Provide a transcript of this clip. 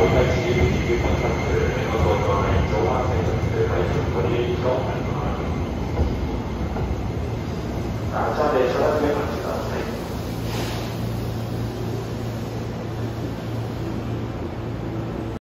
在地理区域の東京の延長は生活改善取り入れとなります。じゃあ、列車が始めました。